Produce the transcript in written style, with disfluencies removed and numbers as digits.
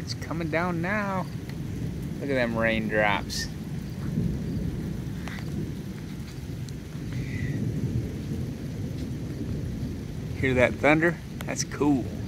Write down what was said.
It's coming down now. Look at them raindrops. Hear that thunder? That's cool.